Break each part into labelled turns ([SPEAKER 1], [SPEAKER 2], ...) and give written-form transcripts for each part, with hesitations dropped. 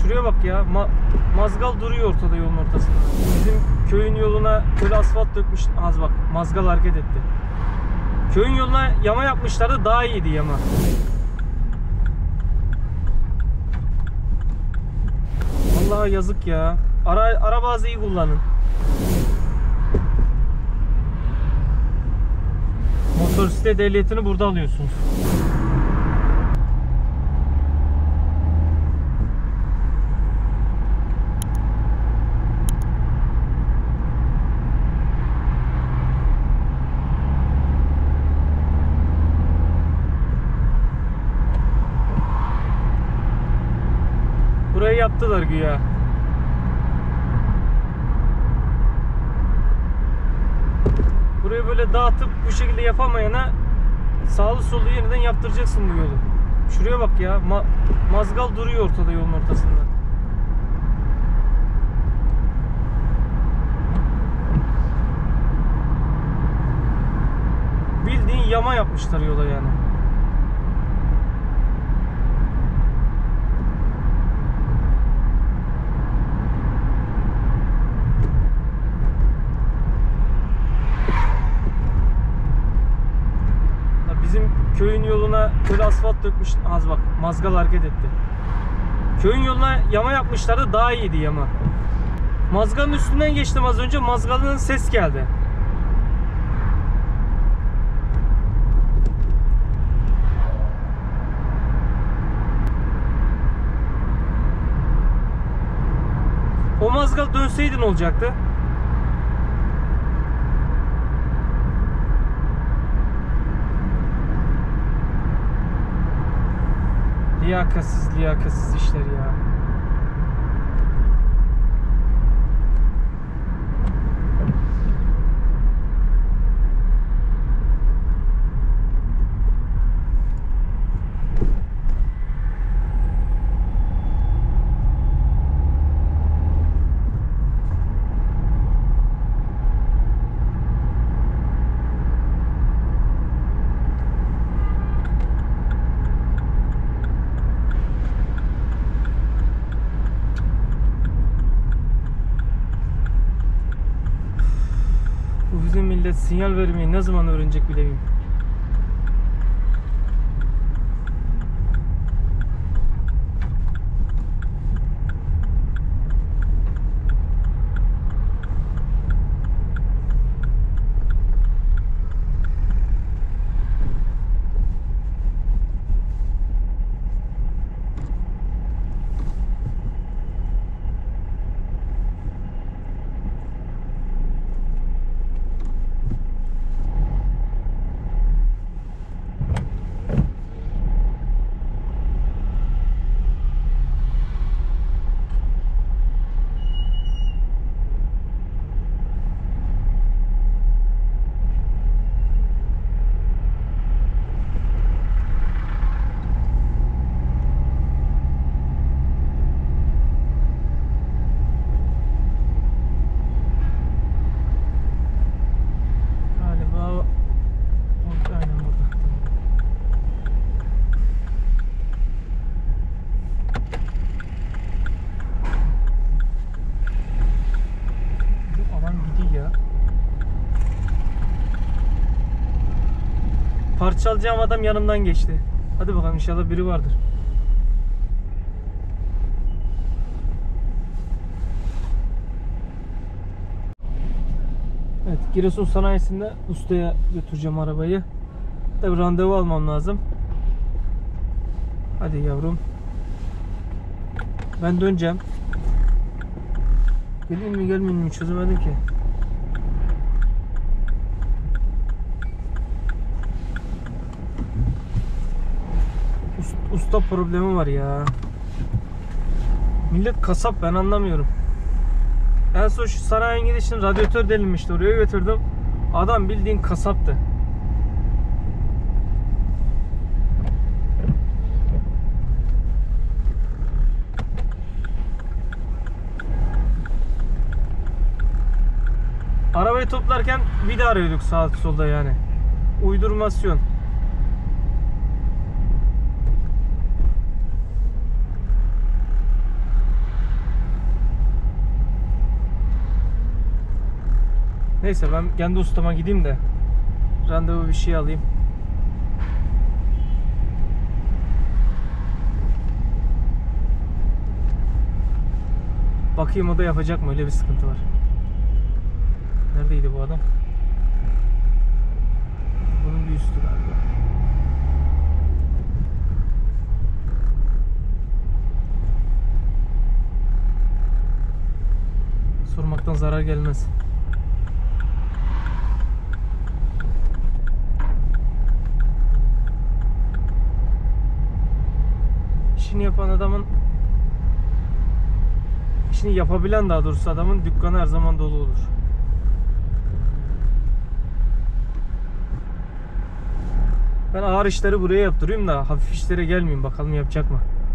[SPEAKER 1] Şuraya bak ya. Mazgal duruyor ortada, yolun ortasında. Bizim köyün yoluna böyle asfalt dökmüş. Az bak. Mazgal hareket etti. Köyün yoluna yama yapmışlardı. Daha iyiydi yama. Vallahi yazık ya. Araba az iyi kullanın. Motosiklet ehliyetini burada alıyorsunuz. Burayı yaptılar güya. Burayı böyle dağıtıp bu şekilde yapamayana sağlı sollu yeniden yaptıracaksın bu yolu. Şuraya bak ya. Mazgal duruyor ortada, yolun ortasında. Bildiğin yama yapmışlar yola yani. Bizim köyün yoluna böyle asfalt dökmüş. Az bak. Mazgal hareket etti. Köyün yoluna yama yapmışlardı. Daha iyiydi yama. Mazgalın üstünden geçtim az önce. Mazgalın ses geldi. O mazgal dönseydi ne olacaktı? Liyakatsız işler ya. Bizim millet sinyal vermeyi ne zaman öğrenecek bilemiyorum. Parça alacağım adam yanımdan geçti. Hadi bakalım, inşallah biri vardır. Evet, Giresun sanayisinde ustaya götüreceğim arabayı. Tabii randevu almam lazım. Hadi yavrum. Ben döneceğim. Geleyim mi gelmeyeyim mi çözemedim ki. Usta problemi var ya. Millet kasap, ben anlamıyorum. En son şu sanayiye gidişin radyatör delinmişti, oraya götürdüm. Adam bildiğin kasaptı. Arabayı toplarken vida arıyorduk sağda solda yani. Uydurmasyon. Neyse ben kendi ustama gideyim de randevu bir şey alayım. Bakayım o da yapacak mı? Öyle bir sıkıntı var. Neredeydi bu adam? Bunun bir üstü galiba. Sormaktan zarar gelmez. İşini yapan adamın, işini yapabilen daha doğrusu adamın dükkanı her zaman dolu olur. Ben ağır işleri buraya yaptırıyorum da hafif işlere gelmeyeyim, bakalım yapacak mı?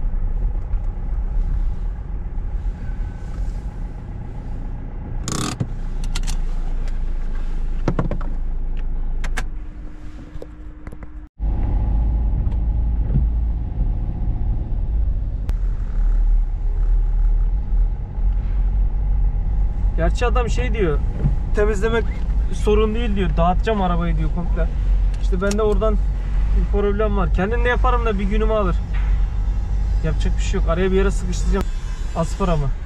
[SPEAKER 1] Gerçi adam şey diyor, temizlemek sorun değil diyor, dağıtacağım arabayı diyor komple. İşte bende oradan bir problem var. Kendim de yaparım da bir günümü alır. Yapacak bir şey yok. Araya bir yere sıkıştıracağım. Az para mı?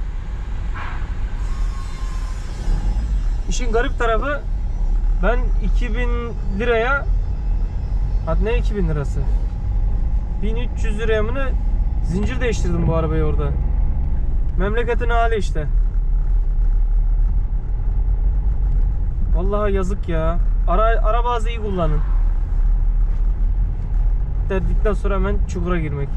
[SPEAKER 1] İşin garip tarafı, ben 2000 liraya, hadi ne 2000 lirası? 1300 liraya mı ne zincir değiştirdim bu arabayı orada. Memleketin hali işte. Vallahi yazık ya. Araba az iyi kullanın. Derdikten sonra hemen çukura girmek.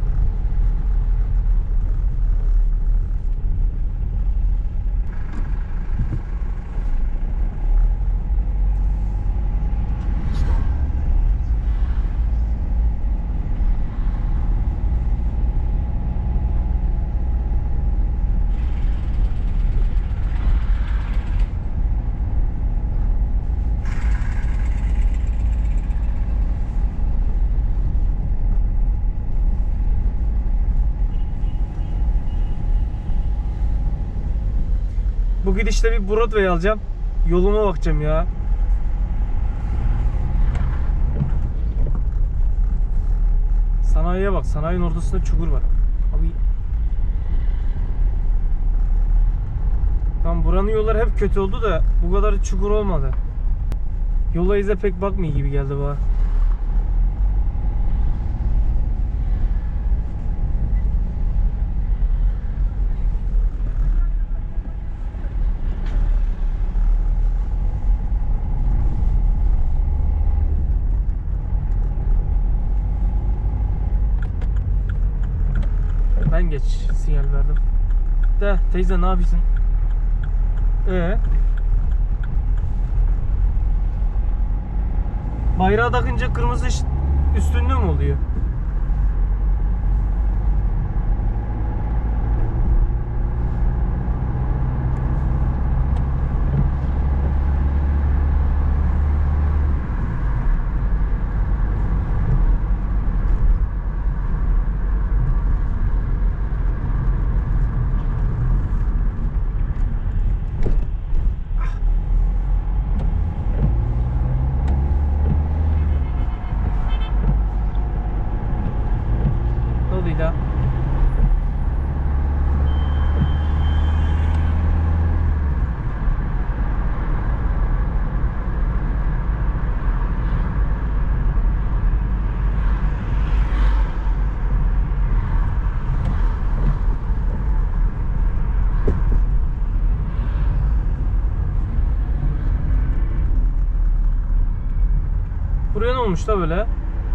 [SPEAKER 1] Bu gidişte bir Broadway alacağım. Yoluma bakacağım ya. Sanayiye bak. Sanayinin ortasında çukur var. Abi. Tamam, buranın yolları hep kötü oldu da bu kadar çukur olmadı. Yola ize pek bakmıyor gibi geldi bana. Ben geç sinyal verdim. De teyze ne yapıyorsun? Bayrağı takınca kırmızı üstünlüğü mü oluyor? Doluyla. Buraya ne olmuş da böyle?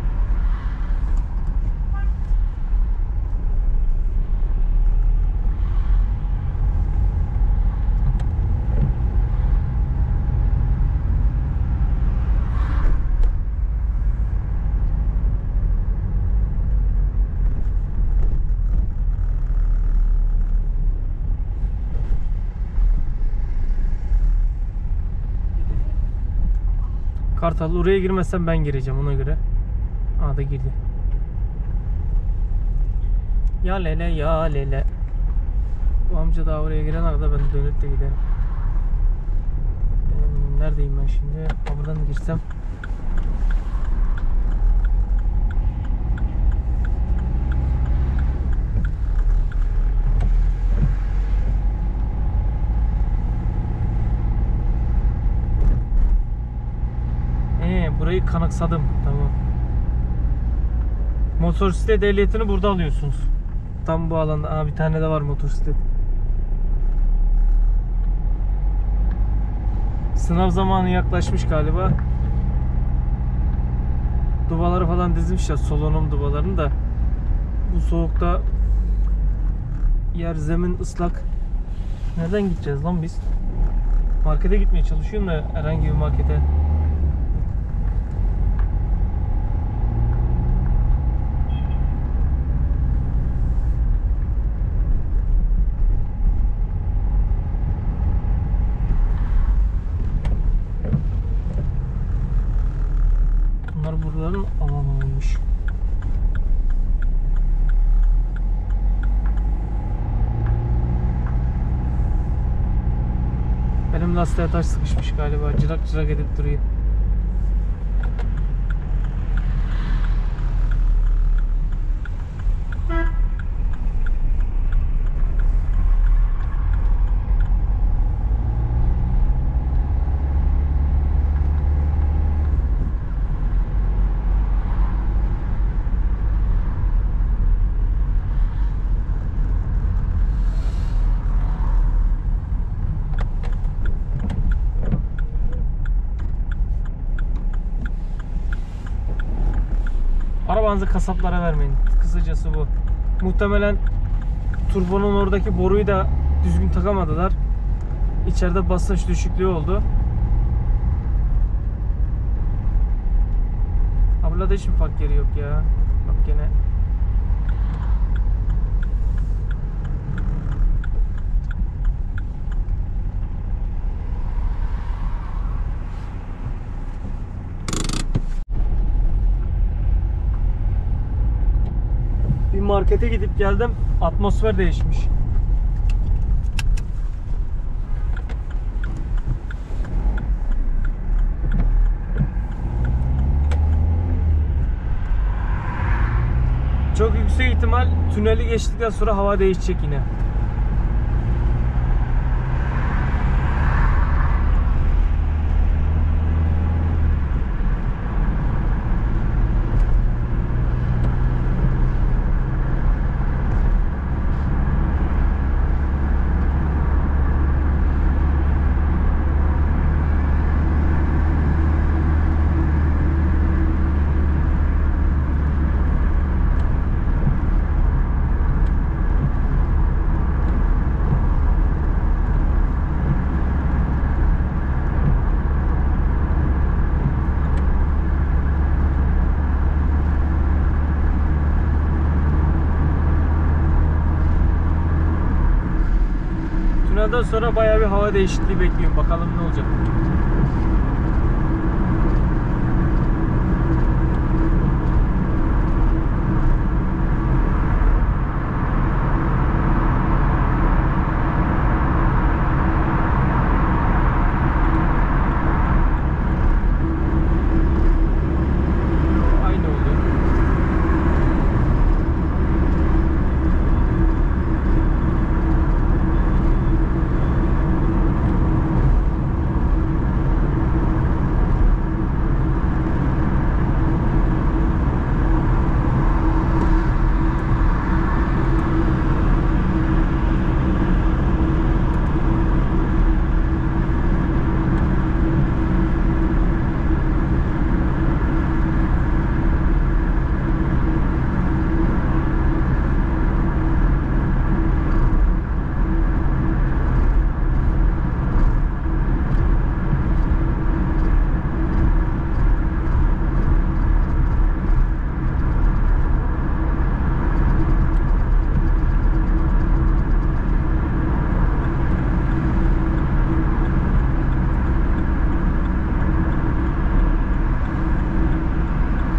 [SPEAKER 1] Kartal, oraya girmezsem ben gireceğim ona göre. Aa da girdi. Ya lele ya lele. Bu amca daha oraya girene kadar ben dönüp de giderim. Neredeyim ben şimdi? Buradan girsem. Burayı kanıksadım. Tamam. Motosiklet ehliyetini burada alıyorsunuz. Tam bu alanda. Bir tane de var motosiklet. Sınav zamanı yaklaşmış galiba. Dubaları falan dizmiş ya, solunum dubalarını da. Bu soğukta yer, zemin ıslak. Nereden gideceğiz lan biz? Markete gitmeye çalışıyorum da, herhangi bir markete. Bunlar buraların alanıymış. Benim lastiğe taş sıkışmış galiba. Cırak cırak edip duruyor. Arabanızı kasaplara vermeyin. Kısacası bu. Muhtemelen turbonun oradaki boruyu da düzgün takamadılar. İçeride basınç düşüklüğü oldu. Burada hiç mi park yeri yok ya? Bak gene. Bir markete gidip geldim. Atmosfer değişmiş. Çok yüksek ihtimal tüneli geçtikten sonra hava değişecek yine. Tünelden sonra bayağı bir hava değişikliği bekliyorum. Bakalım ne olacak.